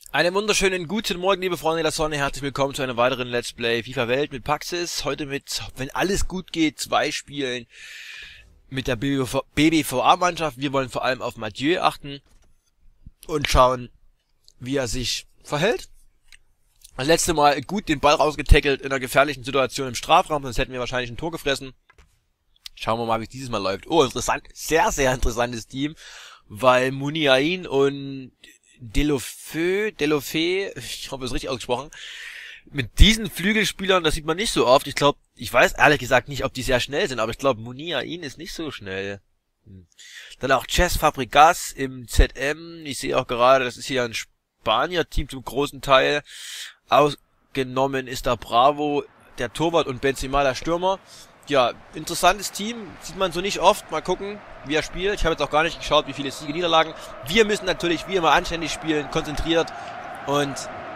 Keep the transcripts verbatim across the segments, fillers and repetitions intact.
Einen wunderschönen guten Morgen, liebe Freunde der Sonne. Herzlich willkommen zu einem weiteren Let's Play FIFA Welt mit Paxis. Heute mit, wenn alles gut geht, zwei Spielen mit der B B V A-Mannschaft. Wir wollen vor allem auf Mathieu achten und schauen, wie er sich verhält. Das letzte Mal gut den Ball rausgetackelt in einer gefährlichen Situation im Strafraum, sonst hätten wir wahrscheinlich ein Tor gefressen. Schauen wir mal, wie es dieses Mal läuft. Oh, interessant. Sehr, sehr interessantes Team, weil Muniain und Delofeu, Delofeu, ich hoffe, es ist richtig ausgesprochen, mit diesen Flügelspielern, das sieht man nicht so oft. Ich glaube, ich weiß ehrlich gesagt nicht, ob die sehr schnell sind, aber ich glaube, Muniain ist nicht so schnell. Hm. Dann auch Cesc Fabregas im Z M. Ich sehe auch gerade, das ist hier ein Spanier-Team zum großen Teil. Ausgenommen ist da Bravo, der Torwart, und Benzema, der Stürmer. Ja, interessantes Team, sieht man so nicht oft. Mal gucken, wie er spielt. Ich habe jetzt auch gar nicht geschaut, wie viele Siege, Niederlagen. Wir müssen natürlich wie immer anständig spielen, konzentriert und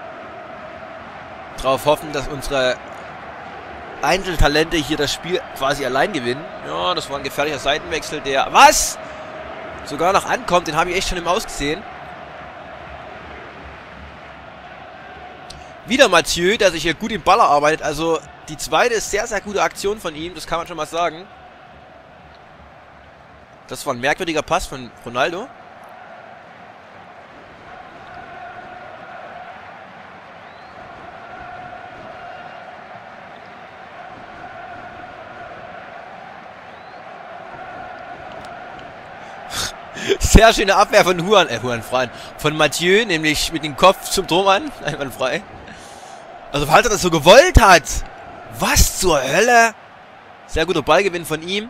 darauf hoffen, dass unsere Einzeltalente hier das Spiel quasi allein gewinnen. Ja, das war ein gefährlicher Seitenwechsel, der, was? Sogar noch ankommt, den habe ich echt schon im Aus gesehen. Wieder Mathieu, der sich hier gut im Ball erarbeitet, also die zweite ist sehr, sehr gute Aktion von ihm, das kann man schon mal sagen. Das war ein merkwürdiger Pass von Ronaldo. Sehr schöne Abwehr von Juan, äh, Juan Freien, von Mathieu, nämlich mit dem Kopf zum Tormann, einwandfrei. Also, falls er das so gewollt hat. Was zur Hölle? Sehr guter Ballgewinn von ihm.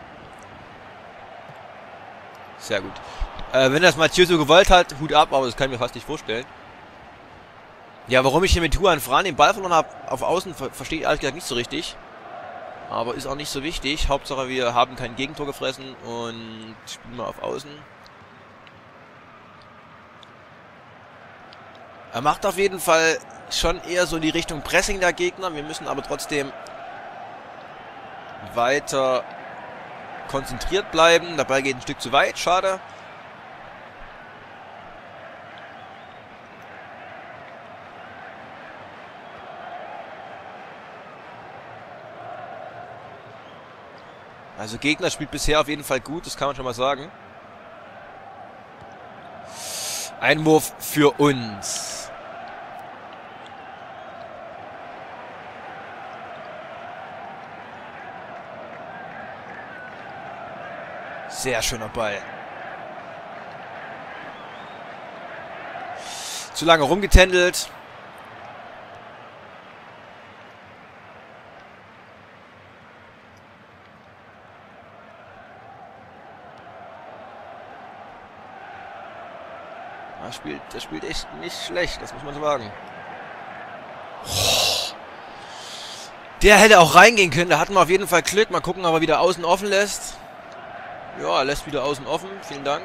Sehr gut. Äh, wenn das Mathieu so gewollt hat, Hut ab, aber das kann ich mir fast nicht vorstellen. Ja, warum ich hier mit Juan Fran den Ball verloren habe auf Außen, ver verstehe ich ehrlich gesagt nicht so richtig. Aber ist auch nicht so wichtig. Hauptsache, wir haben kein Gegentor gefressen und spielen mal auf Außen. Er macht auf jeden Fall schon eher so in die Richtung Pressing der Gegner. Wir müssen aber trotzdem weiter konzentriert bleiben. Der Ball geht ein Stück zu weit. Schade. Also Gegner spielt bisher auf jeden Fall gut. Das kann man schon mal sagen. Einwurf für uns. Sehr schöner Ball. Zu lange rumgetändelt. Er spielt, der spielt echt nicht schlecht, das muss man sagen. Der hätte auch reingehen können, da hatten wir auf jeden Fall Glück. Mal gucken, ob er wieder außen offen lässt. Ja, er lässt wieder außen offen. Vielen Dank.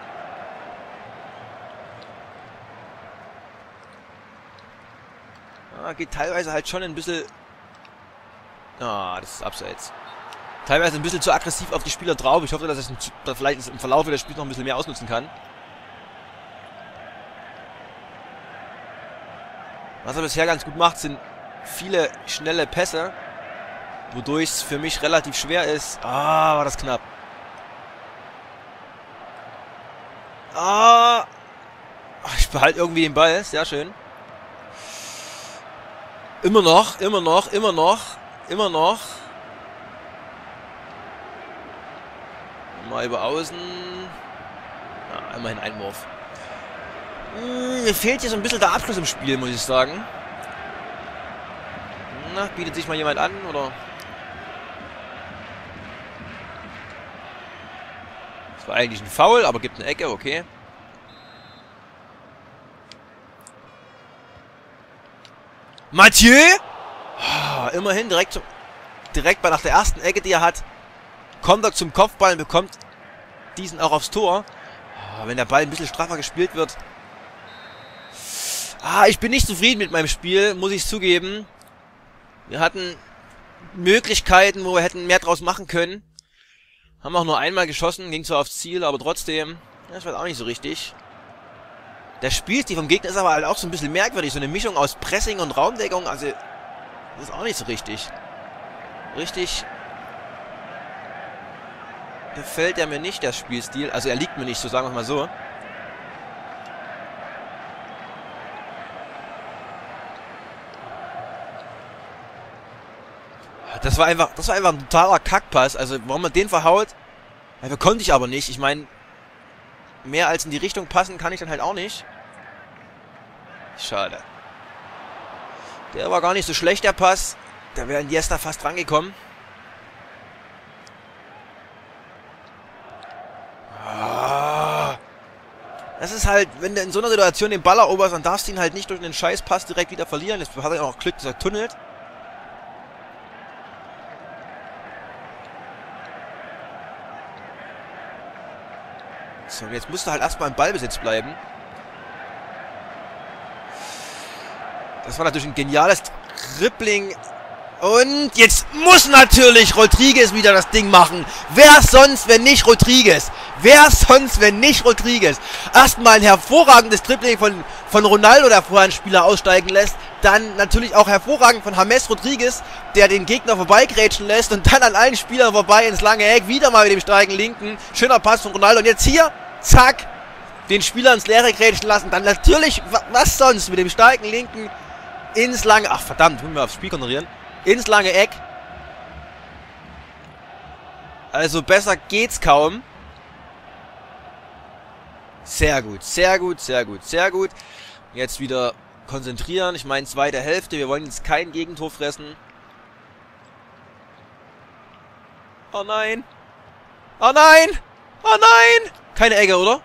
Ja, geht teilweise halt schon ein bisschen... Ah, das ist abseits. Teilweise ein bisschen zu aggressiv auf die Spieler drauf. Ich hoffe, dass ich das vielleicht im Verlauf des Spiels noch ein bisschen mehr ausnutzen kann. Was er bisher ganz gut macht, sind viele schnelle Pässe. Wodurch es für mich relativ schwer ist. Ah, war das knapp. Ah, ich behalte irgendwie den Ball. Sehr schön. Immer noch, immer noch, immer noch, immer noch. Mal über außen. Ja, immerhin Einwurf. Hm, mir fehlt hier so ein bisschen der Abschluss im Spiel, muss ich sagen. Na, bietet sich mal jemand an, oder? Das war eigentlich ein Foul, aber gibt eine Ecke, okay. Mathieu! Oh, immerhin direkt, zum, direkt bei nach der ersten Ecke, die er hat, kommt er zum Kopfball und bekommt diesen auch aufs Tor. Oh, wenn der Ball ein bisschen straffer gespielt wird. Ah, ich bin nicht zufrieden mit meinem Spiel, muss ich zugeben. Wir hatten Möglichkeiten, wo wir hätten mehr draus machen können. Haben auch nur einmal geschossen, ging zwar aufs Ziel, aber trotzdem, das war auch nicht so richtig. Der Spielstil vom Gegner ist aber halt auch so ein bisschen merkwürdig. So eine Mischung aus Pressing und Raumdeckung. Also, das ist auch nicht so richtig. Richtig gefällt er mir nicht, der Spielstil. Also, er liegt mir nicht, so sagen wir mal so. Das war einfach, das war einfach ein totaler Kackpass. Also, warum man den verhaut, dafür konnte ich aber nicht. Ich meine, mehr als in die Richtung passen kann ich dann halt auch nicht. Schade. Der war gar nicht so schlecht, der Pass. Da wäre Iniesta fast rangekommen. Ah. Das ist halt, wenn du in so einer Situation den Ball eroberst, dann darfst du ihn halt nicht durch einen Scheißpass direkt wieder verlieren. Jetzt hat er auch Glück, dass er tunnelt. So, jetzt musst du halt erstmal im Ballbesitz bleiben. Das war natürlich ein geniales Dribbling. Und jetzt muss natürlich Rodriguez wieder das Ding machen. Wer sonst, wenn nicht Rodriguez? Wer sonst, wenn nicht Rodriguez? Erstmal ein hervorragendes Dribbling von, von Ronaldo, der vorher einen Spieler aussteigen lässt. Dann natürlich auch hervorragend von James Rodriguez, der den Gegner vorbeigrätschen lässt. Und dann an allen Spielern vorbei ins lange Eck. Wieder mal mit dem starken Linken. Schöner Pass von Ronaldo. Und jetzt hier, zack, den Spieler ins Leere grätschen lassen. Dann natürlich, was sonst, mit dem starken Linken ins lange... Ach verdammt, müssen wir aufs Spiel konzentrieren. Ins lange Eck. Also besser geht's kaum. Sehr gut, sehr gut, sehr gut, sehr gut. Jetzt wieder konzentrieren. Ich meine, zweite Hälfte. Wir wollen jetzt kein Gegentor fressen. Oh nein. Oh nein. Oh nein. Keine Ecke, oder?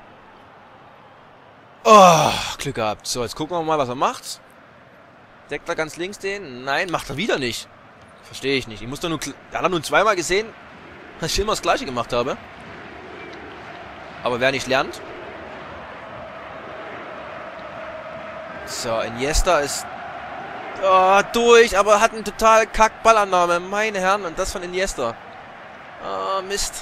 Oh, Glück gehabt. So, jetzt gucken wir mal, was er macht. Deckt er ganz links den? Nein, macht er wieder nicht. Verstehe ich nicht. Ich muss doch nur... Er hat nur zweimal gesehen, dass ich immer das Gleiche gemacht habe. Aber wer nicht lernt. So, Iniesta ist... Oh, durch, aber hat einen total kack Ballannahme. Meine Herren, und das von Iniesta. Oh, Mist.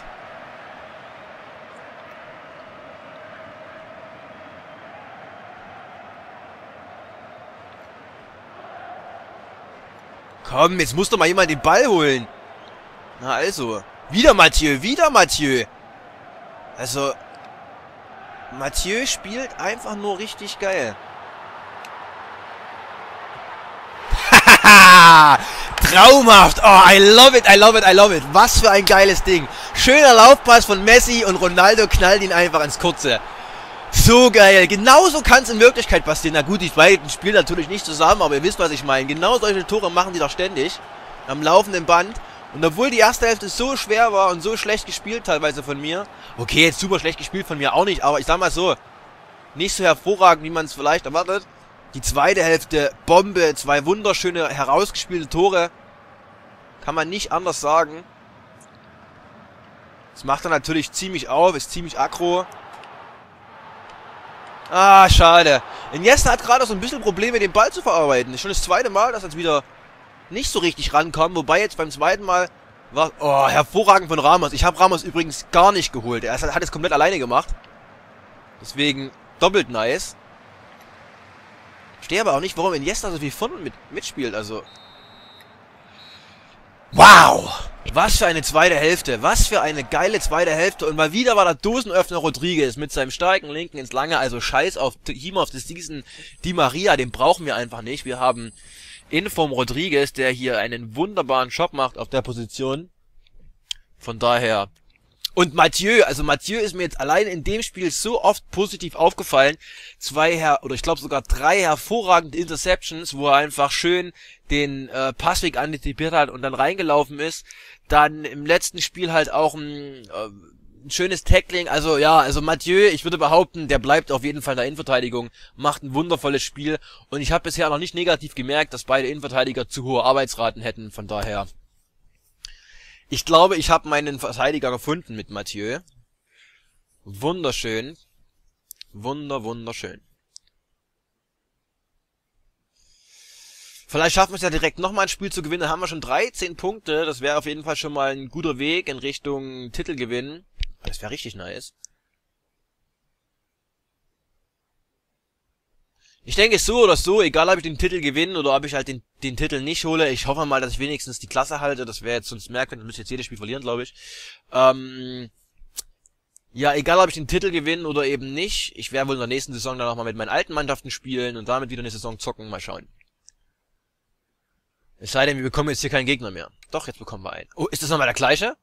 Komm, jetzt muss doch mal jemand den Ball holen. Na also. Wieder Mathieu, wieder Mathieu. Also. Mathieu spielt einfach nur richtig geil. Hahaha! Traumhaft! Oh, I love it, I love it, I love it. Was für ein geiles Ding. Schöner Laufpass von Messi und Ronaldo knallt ihn einfach ins Kurze. So geil. Genauso kann es in Wirklichkeit passieren. Na gut, die beiden spielen natürlich nicht zusammen, aber ihr wisst, was ich meine. Genau solche Tore machen die doch ständig. Am laufenden Band. Und obwohl die erste Hälfte so schwer war und so schlecht gespielt teilweise von mir. Okay, jetzt super schlecht gespielt von mir auch nicht, aber ich sag mal so. Nicht so hervorragend, wie man es vielleicht erwartet. Die zweite Hälfte, Bombe. Zwei wunderschöne, herausgespielte Tore. Kann man nicht anders sagen. Das macht er natürlich ziemlich auf, ist ziemlich aggro. Ah, schade. Iniesta hat gerade so ein bisschen Probleme, den Ball zu verarbeiten. Ist schon das zweite Mal, dass er jetzt wieder nicht so richtig rankommt. Wobei jetzt beim zweiten Mal war... Oh, hervorragend von Ramos. Ich habe Ramos übrigens gar nicht geholt. Er hat es komplett alleine gemacht. Deswegen doppelt nice. Verstehe aber auch nicht, warum Iniesta so viel von mit, mitspielt. Also... Wow! Was für eine zweite Hälfte. Was für eine geile zweite Hälfte. Und mal wieder war der Dosenöffner Rodriguez mit seinem starken Linken ins Lange. Also scheiß auf Team of the Season. Di Maria, den brauchen wir einfach nicht. Wir haben Inform Rodriguez, der hier einen wunderbaren Job macht auf der Position. Von daher... Und Mathieu, also Mathieu ist mir jetzt allein in dem Spiel so oft positiv aufgefallen. Zwei, her oder ich glaube sogar drei hervorragende Interceptions, wo er einfach schön den äh, Passweg antizipiert hat und dann reingelaufen ist. Dann im letzten Spiel halt auch ein, äh, ein schönes Tackling. Also ja, also Mathieu, ich würde behaupten, der bleibt auf jeden Fall in der Innenverteidigung, macht ein wundervolles Spiel. Und ich habe bisher noch nicht negativ gemerkt, dass beide Innenverteidiger zu hohe Arbeitsraten hätten, von daher... Ich glaube, ich habe meinen Verteidiger gefunden mit Mathieu. Wunderschön. Wunder, wunderschön. Vielleicht schaffen wir es ja direkt nochmal ein Spiel zu gewinnen. Dann haben wir schon dreizehn Punkte. Das wäre auf jeden Fall schon mal ein guter Weg in Richtung Titelgewinn. Das wäre richtig nice. Ich denke so oder so, egal ob ich den Titel gewinne oder ob ich halt den, den Titel nicht hole. Ich hoffe mal, dass ich wenigstens die Klasse halte. Das wäre jetzt sonst merkwürdig, ich müsste jetzt jedes Spiel verlieren, glaube ich. Ähm, ja, egal ob ich den Titel gewinne oder eben nicht. Ich werde wohl in der nächsten Saison dann nochmal mit meinen alten Mannschaften spielen und damit wieder eine Saison zocken. Mal schauen. Es sei denn, wir bekommen jetzt hier keinen Gegner mehr. Doch, jetzt bekommen wir einen. Oh, ist das nochmal der gleiche?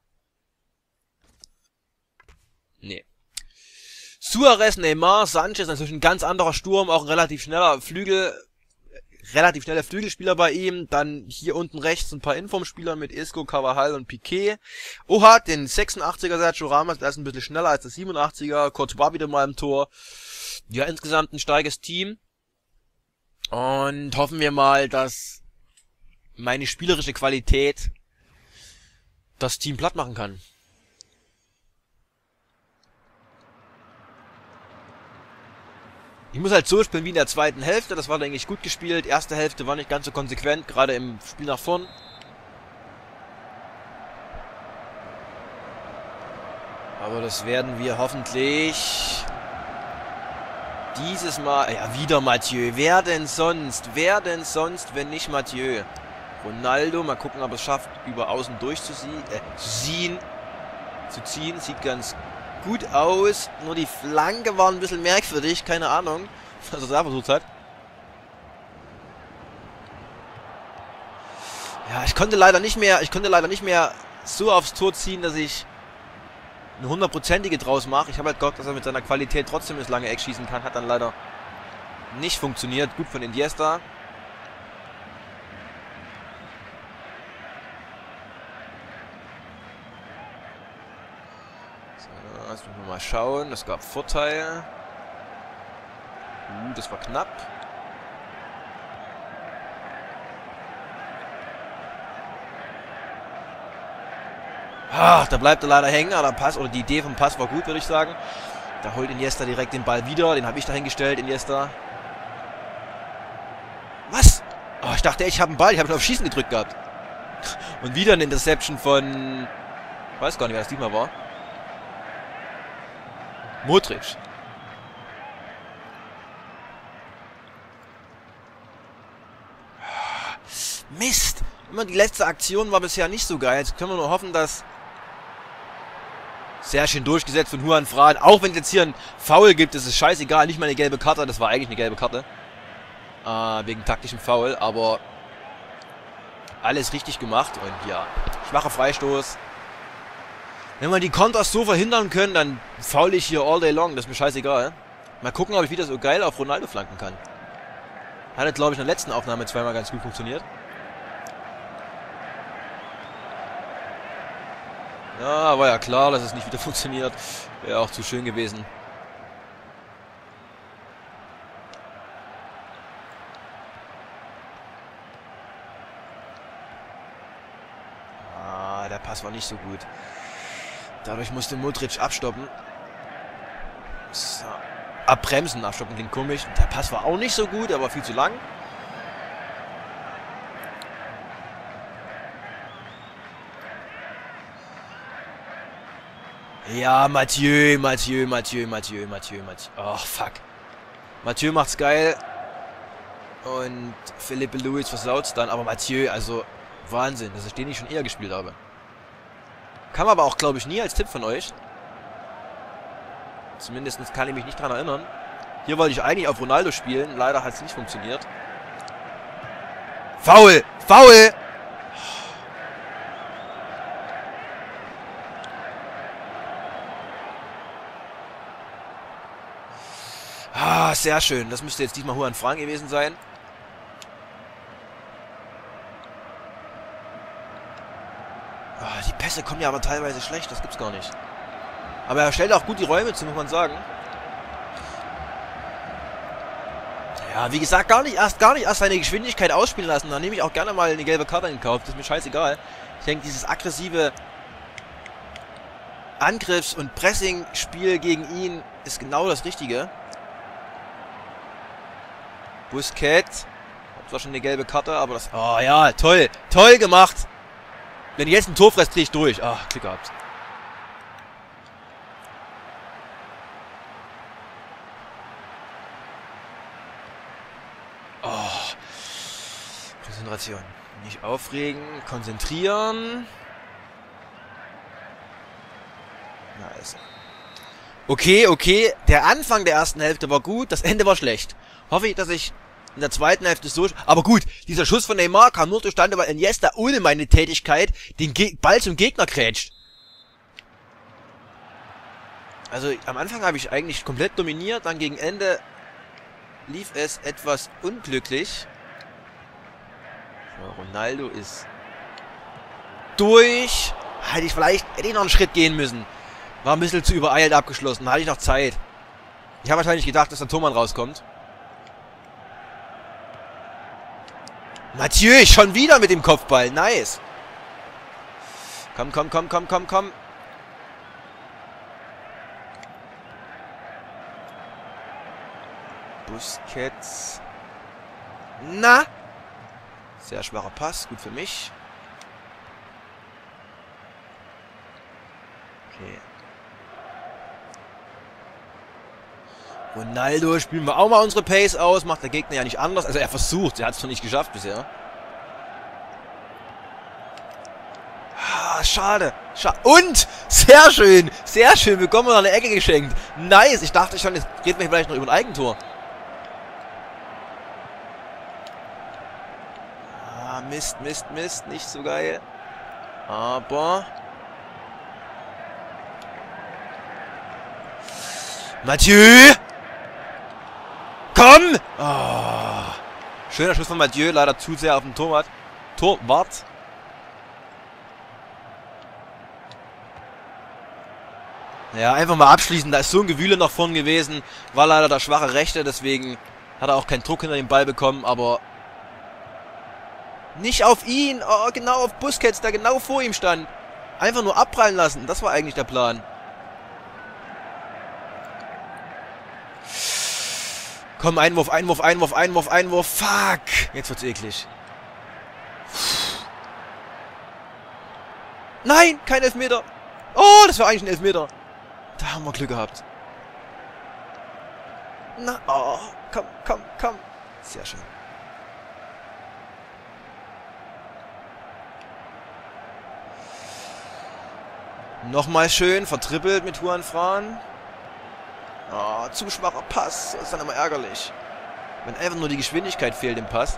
Nee. Suarez, Neymar, Sanchez, natürlich ein ganz anderer Sturm, auch ein relativ schneller Flügel, relativ schneller Flügelspieler bei ihm. Dann hier unten rechts ein paar Informspieler mit Isco, Carvajal und Piqué. Oha, den sechsundachtziger Sergio Ramos, der ist ein bisschen schneller als der siebenundachtziger. Courtois wieder mal im Tor. Ja, insgesamt ein starkes Team. Und hoffen wir mal, dass meine spielerische Qualität das Team platt machen kann. Ich muss halt so spielen wie in der zweiten Hälfte, das war, denke ich, gut gespielt. Erste Hälfte war nicht ganz so konsequent, gerade im Spiel nach vorn. Aber das werden wir hoffentlich dieses Mal... Ja, wieder Mathieu. Wer denn sonst? Wer denn sonst, wenn nicht Mathieu? Ronaldo, mal gucken, ob er es schafft, über außen durchzuziehen. Äh, zu ziehen. Zu ziehen, sieht ganz gut aus. Nur die Flanke war ein bisschen merkwürdig, keine Ahnung, was er da versucht hat. Ja, ich konnte leider nicht mehr, ich konnte leider nicht mehr so aufs Tor ziehen, dass ich eine hundertprozentige draus mache. Ich habe halt gehofft, dass er mit seiner Qualität trotzdem das lange Eck schießen kann. Hat dann leider nicht funktioniert. Gut von Iniesta. Jetzt müssen wir mal schauen. Das gab Vorteil. Uh, das war knapp. Ach, da bleibt er leider hängen. Aber der Pass oder die Idee vom Pass war gut, würde ich sagen. Da holt Iniesta direkt den Ball wieder. Den habe ich dahingestellt, Iniesta. Was? Oh, ich dachte, ich habe einen Ball. Ich habe ihn auf Schießen gedrückt gehabt. Und wieder eine Interception von... Ich weiß gar nicht, wer das diesmal war. Modric. Mist. Immer die letzte Aktion war bisher nicht so geil. Jetzt können wir nur hoffen, dass... Sehr schön durchgesetzt von Juan Fran. Auch wenn es jetzt hier ein Foul gibt, ist es scheißegal. Nicht mal eine gelbe Karte. Das war eigentlich eine gelbe Karte. Äh, wegen taktischem Foul. Aber alles richtig gemacht. Und ja, schwacher Freistoß. Wenn wir die Konters so verhindern können, dann faul ich hier all day long. Das ist mir scheißegal. Mal gucken, ob ich wieder so geil auf Ronaldo flanken kann. Hat jetzt, glaube ich, in der letzten Aufnahme zweimal ganz gut funktioniert. Ja, war ja klar, dass es nicht wieder funktioniert. Wäre auch zu schön gewesen. Ah, der Pass war nicht so gut. Dadurch musste Modric abstoppen. So. Abbremsen, abstoppen klingt komisch. Der Pass war auch nicht so gut, aber viel zu lang. Ja, Mathieu, Mathieu, Mathieu, Mathieu, Mathieu, Mathieu. Oh, fuck. Mathieu macht's geil. Und Philippe Luis versaut's dann. Aber Mathieu, also Wahnsinn, dass ich den nicht schon eher gespielt habe. Kam aber auch, glaube ich, nie als Tipp von euch. Zumindest kann ich mich nicht dran erinnern. Hier wollte ich eigentlich auf Ronaldo spielen. Leider hat es nicht funktioniert. Foul! Foul! Ah, sehr schön. Das müsste jetzt diesmal Juan Fran gewesen sein. Ah, die Pässe kommen ja aber teilweise schlecht. Das gibt's gar nicht. Aber er stellt auch gut die Räume zu, muss man sagen. Ja, wie gesagt, gar nicht erst, gar nicht erst seine Geschwindigkeit ausspielen lassen. Dann nehme ich auch gerne mal eine gelbe Karte in Kauf. Das ist mir scheißegal. Ich denke, dieses aggressive Angriffs- und Pressing-Spiel gegen ihn ist genau das Richtige. Busquets. Hat zwar schon eine gelbe Karte, aber das... Oh ja, toll. Toll gemacht. Wenn ich jetzt ein Tor fresse, drehe ich durch. Ah, Glück gehabt. Konzentration. Nicht aufregen, konzentrieren. Nice. Okay, okay. Der Anfang der ersten Hälfte war gut, das Ende war schlecht. Hoffe ich, dass ich in der zweiten Hälfte so... Aber gut, dieser Schuss von Neymar kam nur zustande, weil Iniesta ohne meine Tätigkeit den Ge Ball zum Gegner grätscht. Also am Anfang habe ich eigentlich komplett dominiert, dann gegen Ende lief es etwas unglücklich. So, Ronaldo ist durch. Hätte ich vielleicht, hätte ich noch einen Schritt gehen müssen. War ein bisschen zu übereilt abgeschlossen, da hatte ich noch Zeit. Ich habe wahrscheinlich gedacht, dass der Tormann rauskommt. Mathieu, schon wieder mit dem Kopfball, nice. Komm, komm, komm, komm, komm, komm. Busquets. Na? Sehr schwacher Pass, gut für mich. Okay. Ronaldo, spielen wir auch mal unsere Pace aus. Macht der Gegner ja nicht anders. Also er versucht, er hat es noch nicht geschafft bisher. Ah, schade. Schade. Und! Sehr schön! Sehr schön! Bekommen wir noch eine Ecke geschenkt. Nice! Ich dachte schon, es geht mir vielleicht noch über ein Eigentor. Ah, Mist, Mist, Mist. Nicht so geil. Aber... Mathieu! Komm! Oh. Schöner Schuss von Mathieu, leider zu sehr auf den Torwart. Torwart. Ja, einfach mal abschließen. Da ist so ein Gewühle nach vorn gewesen. War leider der schwache Rechte, deswegen hat er auch keinen Druck hinter den Ball bekommen, aber... Nicht auf ihn! Oh, genau auf Busquets, der genau vor ihm stand. Einfach nur abprallen lassen. Das war eigentlich der Plan. Komm, Einwurf, Einwurf, Einwurf, Einwurf, Einwurf. Fuck! Jetzt wird's eklig. Nein, kein Elfmeter. Oh, das war eigentlich ein Elfmeter. Da haben wir Glück gehabt. Na, oh, komm, komm, komm. Sehr schön. Nochmal schön, vertrippelt mit Juan Fran. Oh, zu schwacher Pass. Das ist dann immer ärgerlich. Wenn einfach nur die Geschwindigkeit fehlt im Pass.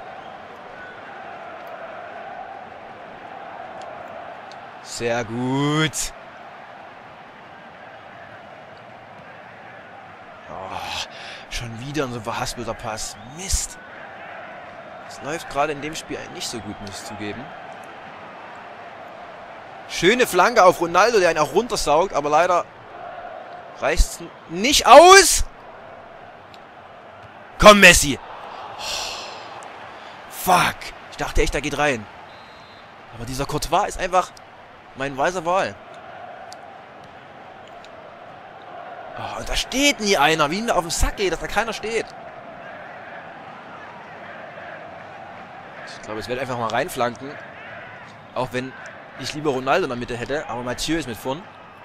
Sehr gut. Oh, schon wieder ein so verhaspelter Pass. Mist. Es läuft gerade in dem Spiel nicht so gut, muss ich zugeben. Schöne Flanke auf Ronaldo, der ihn auch runtersaugt, aber leider reicht's nicht aus. Komm, Messi. Oh, fuck. Ich dachte echt, der geht rein. Aber dieser Courtois ist einfach mein weiser Wahl. Oh, und da steht nie einer. Wie ihm da auf den Sack geht, dass da keiner steht. Ich glaube, es wird einfach mal reinflanken. Auch wenn ich lieber Ronaldo in der Mitte hätte. Aber Mathieu ist mit vorn.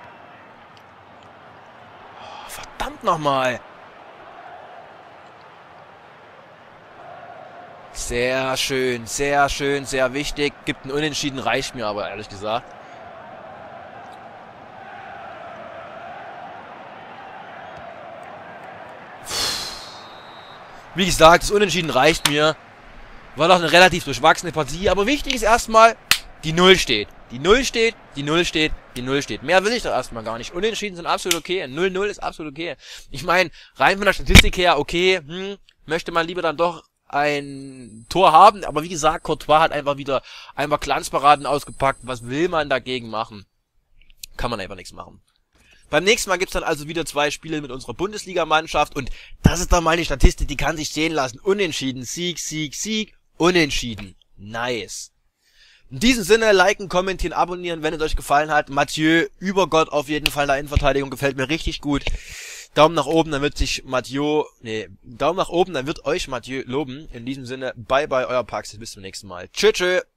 Oh, verdammt nochmal. Sehr schön, sehr schön, sehr wichtig. Gibt ein Unentschieden, reicht mir aber, ehrlich gesagt. Wie gesagt, das Unentschieden reicht mir. War doch eine relativ durchwachsene Partie. Aber wichtig ist erstmal, die Null steht. Die Null steht, die Null steht, die Null steht. Mehr will ich doch erstmal gar nicht. Unentschieden sind absolut okay. null null ist absolut okay. Ich meine, rein von der Statistik her, okay, hm, möchte man lieber dann doch ein Tor haben. Aber wie gesagt, Courtois hat einfach wieder einfach Glanzparaden ausgepackt. Was will man dagegen machen? Kann man einfach nichts machen. Beim nächsten Mal gibt's dann also wieder zwei Spiele mit unserer Bundesligamannschaft. Und das ist dann mal die Statistik, die kann sich sehen lassen. Unentschieden, Sieg, Sieg, Sieg, Unentschieden. Nice. In diesem Sinne, liken, kommentieren, abonnieren, wenn es euch gefallen hat. Mathieu, über Gott auf jeden Fall in der Innenverteidigung, gefällt mir richtig gut. Daumen nach oben, dann wird sich Mathieu, nee, Daumen nach oben, dann wird euch Mathieu loben. In diesem Sinne, bye bye, euer Pax, bis zum nächsten Mal. Tschö, tschö.